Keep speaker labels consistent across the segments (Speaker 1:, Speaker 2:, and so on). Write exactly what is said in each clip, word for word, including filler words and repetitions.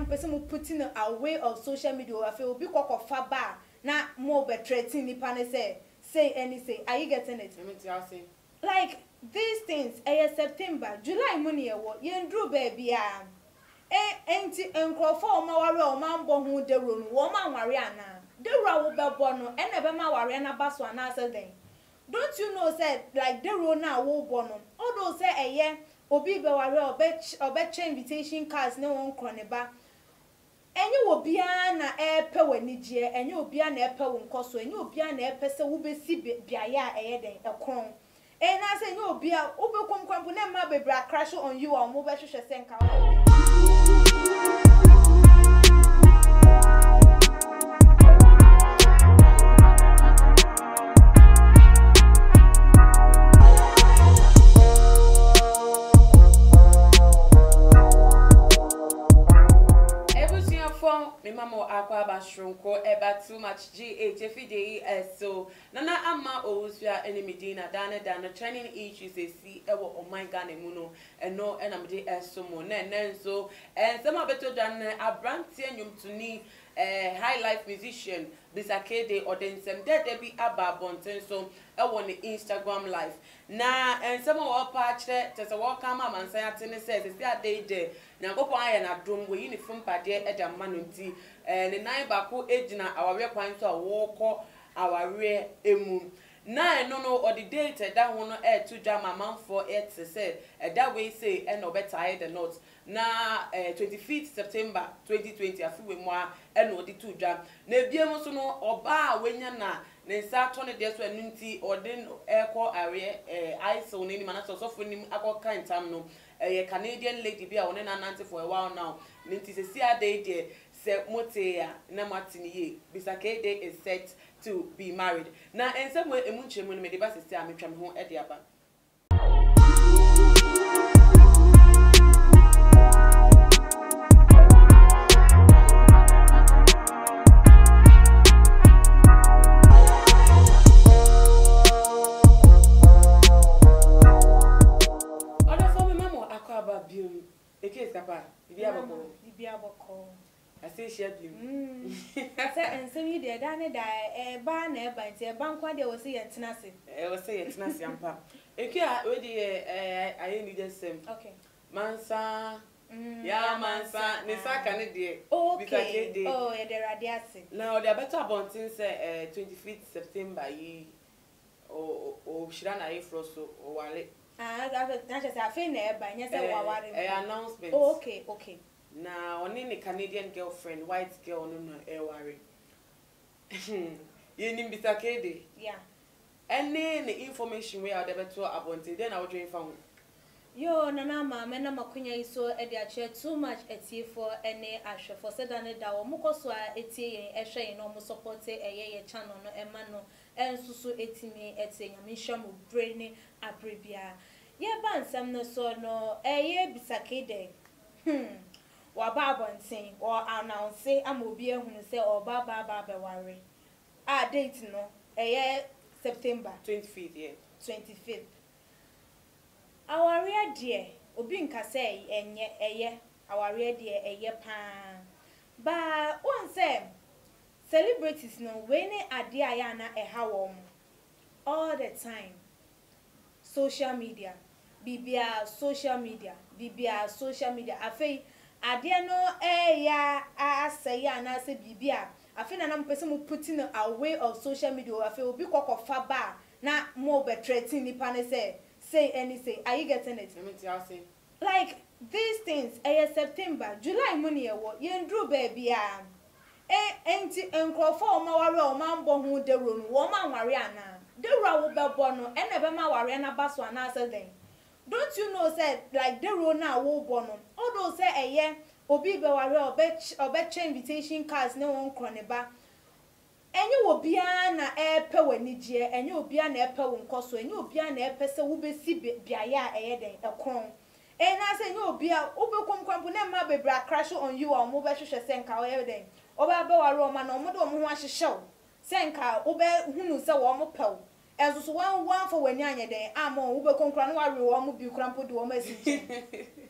Speaker 1: I'm person putting away of social media. I feel be cock of far bar. Now more betraying the panel say say anything. Are you getting it? Like these things, eh, September, July money, what you drew baby. Eh, ain't it uncle for my warrior or man born who the room, woman Mariana. The row will be born, and never my Mariana Basso and answer them. Don't you know, said like the row now will born on. Although say a year, or be warrior or bet or bet invitation cards no one croneba. And you will be an air per when you and you will be an air per one cost, and you will be an air person who be see be a ya a crown. And I say no be a uber come component my baby crash on you or mobile should send car.
Speaker 2: Mama Akua Bashronko eba too much G H Kdei so nana ama owusua ene medina dana dana training issues esi ewo o my Ghana mu no eno ena mede esomo na nenso en sama beto dan abrantie nyum tuni eh high life musician Bisa Kdei odensem de de bi aba bonten so ewo ne Instagram live na en sama wo pa kire tese wo ka ma mansan atene se se ade de na gopo aye na drum we uniform pade eda manu nti eh ne nine bako ejina awawe kwan so awoko awawe emu na eno no or the date that one e to jama man for it say that way say e no better the note na twenty-fifth September twenty twenty afiwe mo e no di to jam na ebiem so no oba wenya na ne nsa to ne de so enu nti odin ekọ are eh iso ne ni manaso so for nim akọ kan tam no a Canadian lady be a one na nanti for a while now nti se si ade de se motea na matini ye Bisa Kdei is set to be married na en some way emu nchemu me de ba sisi ametwa me ho e de aba Eke skapa ibi aboko
Speaker 1: ibi aboko
Speaker 2: I say share you
Speaker 1: mm say ensem yi de da ne da e ba na e ba nti e ba nkwa de wo say yentina se
Speaker 2: e wo say yentina se ampa eke a we de eh aye ni de sem
Speaker 1: okay
Speaker 2: mansa ya mansa ne saka ne de
Speaker 1: Bisa Kdei oh e de radiase
Speaker 2: now the better bontin say eh twenty-fifth September yi o o shira na ifroso o wale
Speaker 1: ah that na just afin na e ba nya say wa ware
Speaker 2: eh announcement
Speaker 1: oh okay okay
Speaker 2: na oni ni Canadian girlfriend white girl no no e ware ye ni Bisa Kdei
Speaker 1: yeah
Speaker 2: any the information we are there to abonte then I will join found
Speaker 1: yo nana ma me na makunya iso e de ache too much etie for any ahwe for said na da wo mukoso a etie yen ehwe yen no mo support eye ye channel no e ma no ensusu etimi etie nyame hwa mo brain abrebia ye ba nsam no so no eye Bisa Kdei hmm wa ba bonten or announce amobi ehunu se oba ba ba be ware a date no eye September
Speaker 2: twenty-fifth yeah
Speaker 1: twenty-fifth aware dear obi nka say enye eye aware dear eye pa ba won say celebrities no we ne ade aya na eha wo all the time social media bibia social media bibia social media afei ade no eya asaya na se bibia afei na na mpese mu putting away of social media afei obi kokofa ba na mo betraying ni pa ne say say anything. Are you getting it? Like these things, eh September, July money what you drew baby ah. Eh ain't it uncle for my warrior or man born who the room, woman Mariana. The row will be born and never my Mariana Basso and answer them. Don't you know said like the row now will born all those say a year or be warrior or bet or bet invitation cards no one croneba. And you will be an air per when you and you will be an air per one cost, and you will be an air person who be see be a ya a crown. And I say, no, be a uber come component, my baby crash on you or mobile should send car everything. Over a Roman or Model who wants to show. Send car, uber who so warm up pill. As was one one for when you're day, I'm on uber come crown, I will be crumpled to a message.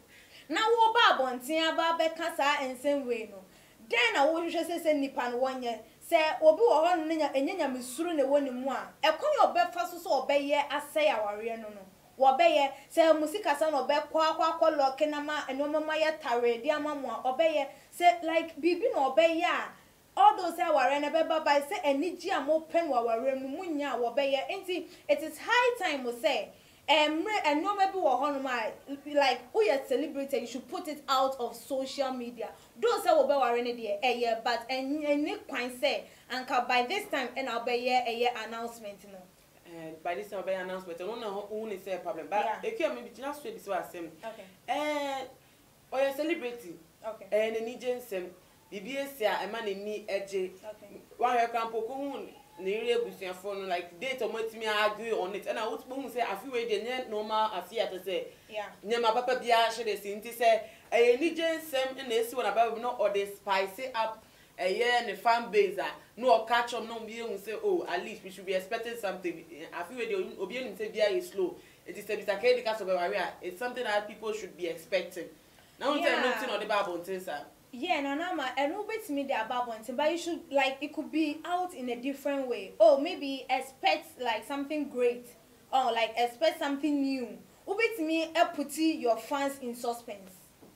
Speaker 1: na wo ba abonten aba be ka sa ensem we no den na wo hwehwe se se nipa no wonye se obi wo ho no nya enyanya mesuru ne woni mu a ekon ye obefa so so obeye asai aware no no wo beye se musika sa no be kwa kwa kwa loke na ma enoma ya tare di amamu a obeye se like bibi no obeye a all those aware na be baba se eniji amopen waware mu munya wo beye enti it is high time we say Um, and no maybe like who you celebrity, you should put it out of social media. Those say will be worrying there a year, but and Nick Quine say and by this time and I'll be here a year announcement, you know.
Speaker 2: And by this time I'll be announcement. I don't know who is a problem, but if you maybe just say this was same.
Speaker 1: Okay.
Speaker 2: And or you celebrity.
Speaker 1: Okay.
Speaker 2: And an agent B B S a man in me edge.
Speaker 1: Okay.
Speaker 2: One you can put near busia phone like date or me argue on it and I would say I feel the normal I fear to say
Speaker 1: yeah
Speaker 2: near my papa bia should they say a religion same in this one about no or they spice it up a year and a fan base no catch on no be say oh at least we should be expecting something I feel the obedience say bia is slow it is a bit okay because of area it's something that people should be expecting now we say nothing on the Bible things are
Speaker 1: yeah, no, no, ma. And who beats me the above one thing, but you should like it could be out in a different way. Oh, maybe expect like something great, or like expect something new. Who beats me a putting your fans in suspense.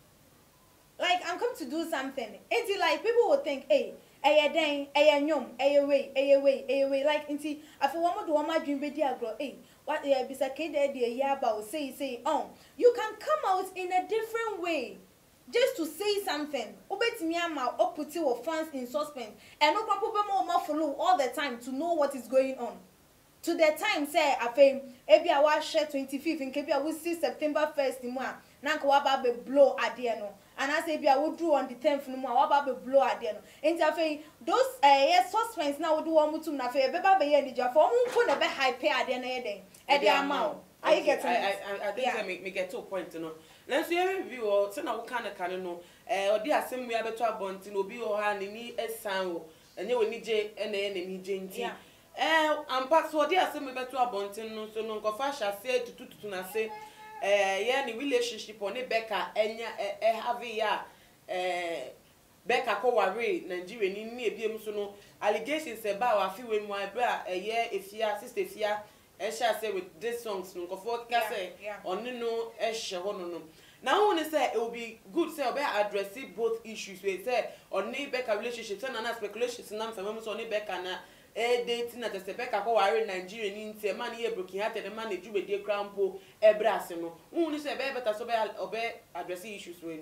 Speaker 1: Like I'm come to do something. It's like people will think, hey, hey, dang, hey, nyom, hey, way, hey, way, hey, way. Like, into I feel one more do one more dream video grow. Hey, what yeah, Bisa Kdei the year about say say oh, you can come out in a different way. Just to say something, obet me ama or put your fans in suspense, and no problem more follow all the time to know what is going on. To the time say I fame, ebi I was share twenty-fifth in Kebi I will see September first in one. Nanka waba be blow at the end, and I say be I will do on the tenth no more waba be blow at the end. And I say those uh yes suspense now do one mutum na fe beba be yen the for one put a be high pay at the end of the at the amount. Are you getting
Speaker 2: I I I think I make me get to a point to know. Let's see review or say now kind of can know eh or the same we have to abontin obi o ha ni esan and you will need J and the enemy J. Eh, and pass what the same we to abontin no so no confession say to to na say eh yeah ni relationship on Becca enya eh have ya eh Becca ko worry Nigeria ni ni ebiem so no allegations about wa fi we mu abra eh yeah efia sister efia e shall say with this songs no for ka say on no e she ho no no now when say it will be good say obe address both issues we say on Becca relationship say na speculations na mfam so on Becca na e dating na say Becca ko worry Nigeria ni ntie man ye broken hearted man eju be dey crampo e brase no when say be better so be obe address issues we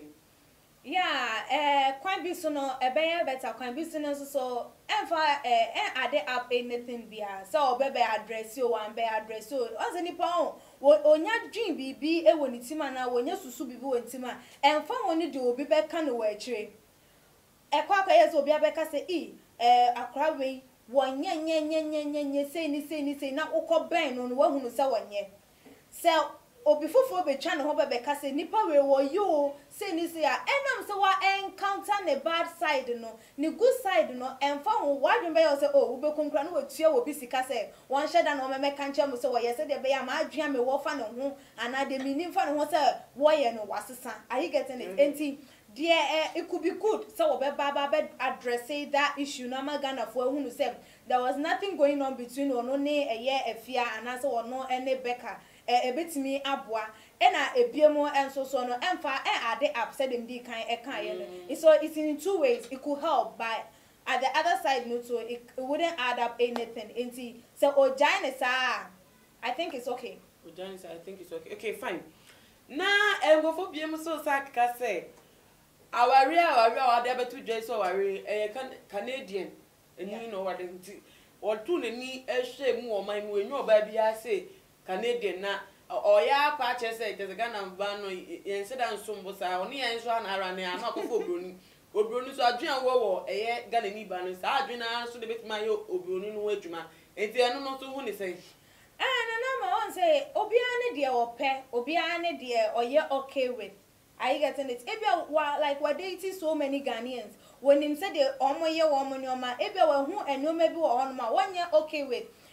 Speaker 1: yeah eh kwan bi so no e be better kwan bi so no so emfa eh en ade up anything bia so obe be address you one be address you once ni pa onya dream bibi e woni tima na wonya susu bibi woni tima emfa woni de obi be ka no wa akire e kwa kwa yeso obi abeka say e eh akra we wonya nye nye nye nye nye say ni say ni say na ukọ ben no wa hunu say wonye say obi fofo be twa ne ho be ka say nipa we wo yo say ni say a enam say wa encounter ne bad side no ne good side no emfa ho wa dwen be yo say oh wo be konkra no watua wo bi sika say won sheda no me meka nche mo say wo ye say de be ya ma adwea me wo fa ne ho ana de mi ni fa ne ho say wo ye no wasesa are you getting it enti there it could be good so we be baba be address that issue no magana for hunu say there was nothing going on between ono ne eye efia ana say ono ene Becca e betimi aboa e na ebiemo enso so no emfa e ade up said them di kan e kan ye no so it's in two ways it could help but at the other side no so it, it wouldn't add up anything enti so ojine sa I think it's okay
Speaker 2: ojine sa I think it's okay okay fine na e go for biemo so sa ka say awari awari awade betu dwe so awari eh Canadian and you know what nti or tu ne ni ehwe mu o man mu enyu oba bia say Canadian na oya pa che say it is Ghana ba no yen se da nsombo sa oni yen so na ara ne ana akofo obroni obroni so adwen wo wo eye Ghana ni ba no sa adwen na so de betima yo obroni no adwuma enti eno no so hu ni say
Speaker 1: ah na na ma won say obi ane de o pe obi ane de oye okay with are you getting it if you like we're dating so many Ghanaians when him said the omo ye woman your man if you were who and no maybe or on my one year okay with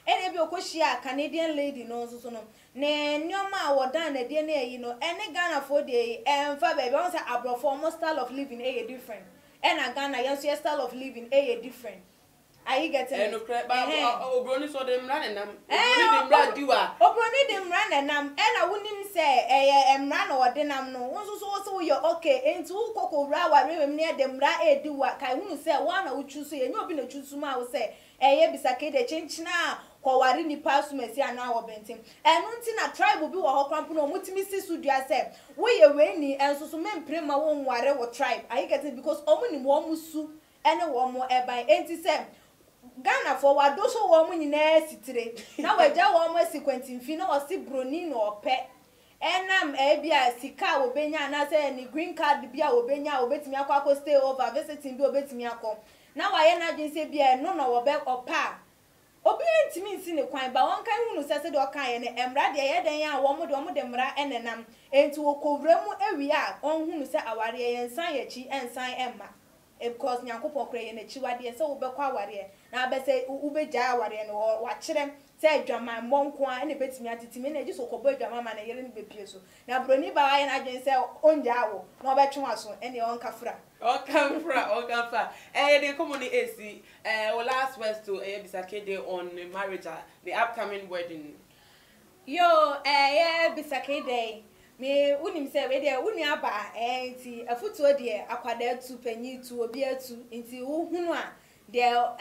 Speaker 1: ene bi okohia Canadian lady no so so no ne nyoma a wodan na de na yi no ene Ghana for de emfa baby won say abrofo mo style of living e different ena Ghana yan so style of living e different. Are you getting it?
Speaker 2: No credit, but Obroni saw them running them. Obroni them run diwa.
Speaker 1: Obroni them running them. And I wouldn't say, eh, em run or denam no. Once so so you're okay. Into Coco Rawa Rim near them ra e do what I wouldn't say one I would choose and you've been a choose ma will say, eh, Bisa Kdei change now. Kwawarini pass me see an hour benting. And until a tribe will be a crampuno, what me see Sudia said. We are rainy and so men prima won't whatever tribe. Are you getting because only one musu and a one more air by eighty-seven. Ghana for what those who woman in air city. Now I just want my sequencing fino or see Brunin or pet. And I'm a bia sika obenya and I say any green card bia obenya obet me aqua stay over visiting do obet me aqua. Now I am not say bia no no or back or pa. Obedient means in the coin, but one kind who says the kind and emra de ya den ya one more demra and enam into a covremu area on whom say our and sign a chi and sign Emma. Because Nyankopo cray and a chiwadi so be kwa warrior. Now be say ube ja warrior or watch them say drama monkwa and a bit me at the team just okobo drama man and yelling be pieso. Now Bruni by and I just say on jawo, no bet you so any on kafra. Oh
Speaker 2: Kafra, oh Kafra. Eh, the commonly A C, eh, or last words to eh Bisa Kdei on marriage, the upcoming wedding.
Speaker 1: Yo, eh, yeah, Bisa Kdei. Me unim say we dey uni aba eh nti afutuo de akwada tu panyi tu obi atu nti wo hunu a de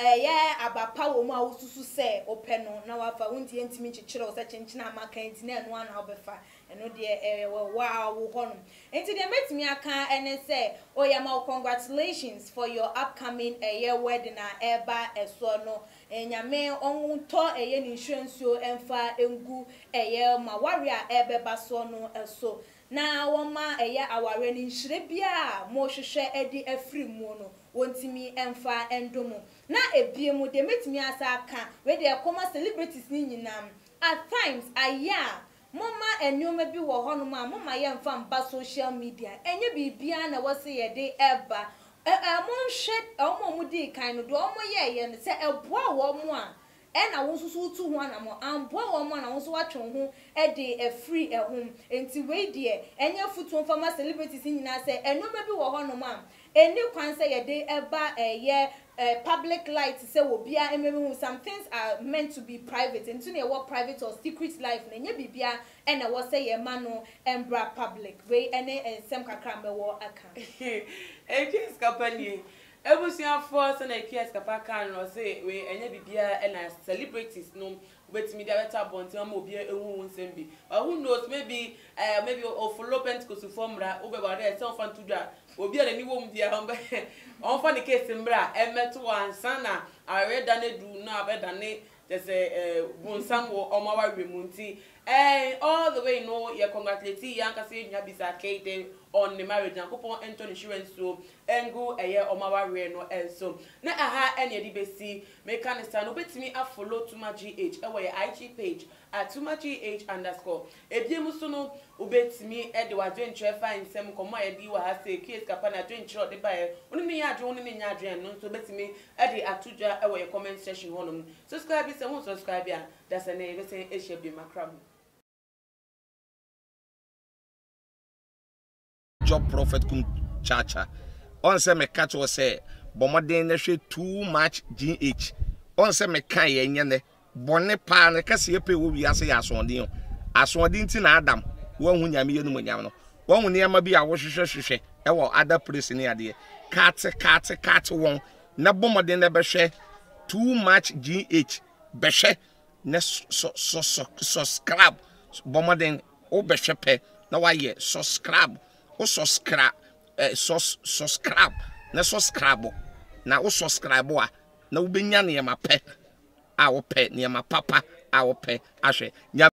Speaker 1: eh abapa wo mu a wosusu say opɛ no na wafa wonti ntimi chichire wo say chinchina amaka nti na eno ana obefa eno de eh wa wo hono nti de metimi aka ene say oyama congratulations for your upcoming eh year wedding a eba eso no enyame onto eye ni insurance yo emfa engu eye ma warrior ebeba so no eso na woma eye aware ni nhire bia mo hwehwe edi afri mu no wontimi emfa endomo na ebiemu de metimi asa aka we de ekoma celebrities ni nyinam at times aya mama enyoma bi wo hono ma mama ye emfa mba social media enye bibia na wo se ye de eba eh mon shed omo mu di kan no do omo ye ye no se eboa wo mo a e na wo susu tu ho na mo amboa wo mo na wo so watwe ho e de e free e hom enti we de enye futu former celebrities nyina se enoma bi wo ho no ma eni kwan se ye de eba eh Uh, public light say obia ememu some things are meant to be private and to ne what private or secret life na nye bibia and na what say ye mano embra public we ene ensem kakra me wo aka
Speaker 2: e kies kapani ebusia force na kies kapaka no say we enye bibia and celebrities no betimi dia beta bonti ma obia ehu nsem bi who knows maybe uh, maybe of development ko su formra obeba dey say on to dwa obi a ni wom dia on be on fa the case mbra emeto ansa na areda na du na abeda ne just eh bonsam wo omawa remunti eh all the way no ye congratulate yanka say nya Bisa Kdei on the marriage and coupon enter insurance so engu eye omawa re no enso na aha ene di besi make an stand obetimi a follow tuma gh e we I G page at tuma gh underscore ebiemu so no obetimi e de wadwentre fa nsem komo e di wa ha say case kapa na dwentre de ba e oni ne ya adwe oni ne nya adwe no so obetimi e de atudwa e we comment section honum subscribe se won subscribe ya that's an e be say e share be makram
Speaker 3: job prophet kum chacha on say me catch was say bomoden na hwe too much gh on say me kan ye nye ne bone pa na kase ye pe wo wi ase ya asondin asondin ti na adam wo hu nyame ye no nyam no wo hu ne ma bi a wo hwehwe hwehwe e wo other place ni ade kat kat kat won na bomoden na be hwe too much gh be hwe na so so so subscribe bomoden o be hwe pe na wa ye subscribe o subscribe eh so subscribe na subscribe na o subscribe a na wo benya ne ma pe a wo pe ne ma papa a wo pe ahwe